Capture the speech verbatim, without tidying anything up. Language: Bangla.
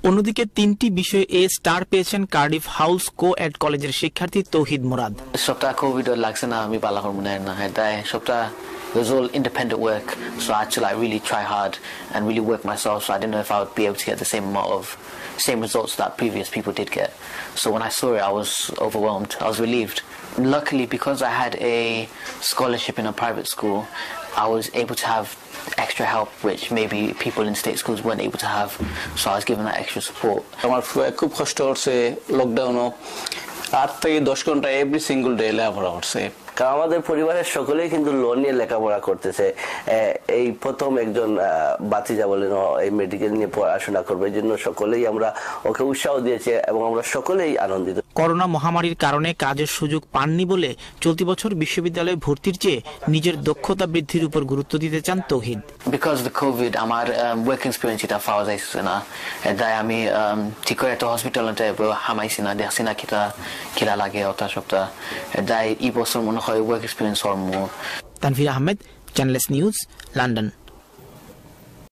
অন্যদিকে তিনটি বিষয়ে এ স্টার পেয়েছেন কার্ডিফ হাউস কো-এড কলেজের শিক্ষার্থী তৌহিদ মুরাদ। সবটা কোভিড লাগছে না, আমি পালা করব না তাই সবটা it was all independent work, so I had to like really try hard and really work myself, so I didn't know if I would be able to get the same amount of same results that previous people did get. So when I saw it, I was overwhelmed. I was relieved. Luckily, because I had a scholarship in a private school, I was able to have extra help which maybe people in state schools weren't able to have, so I was given that extra support. আমার খুব কষ্ট হচ্ছে লকডাউনও আট থেকে দশ ঘন্টা এভরি সিঙ্গল ডে লেখাপড়া করছে। কারণ আমাদের পরিবারের সকলেই কিন্তু লোন নিয়ে লেখাপড়া করতেছে। এই প্রথম একজন বাতিজা বলেন এই মেডিকেল নিয়ে পড়াশোনা করবে, এই জন্য সকলেই আমরা ওকে উৎসাহ দিয়েছি এবং আমরা সকলেই আনন্দিত। করোনা মহামারীর কারণে কাজের সুযোগ পাননি বলে চলতি বছর বিশ্ববিদ্যালয়ে ভর্তির চেয়ে নিজের দক্ষতা বৃদ্ধির উপর গুরুত্ব দিতে চান তৌহিদ। Because of the COVID, আমার work experience এটা পাওয়া যাইছে না, তাই আমি ঠিক করে একটা হসপিটালতে হামাইছি না, দেখছি না কিটা কিলা লাগে ওটা সবটা, তাই এই বছর মনে হয় work experience হওয়ার। Tanvir Ahmed, channel S news, London.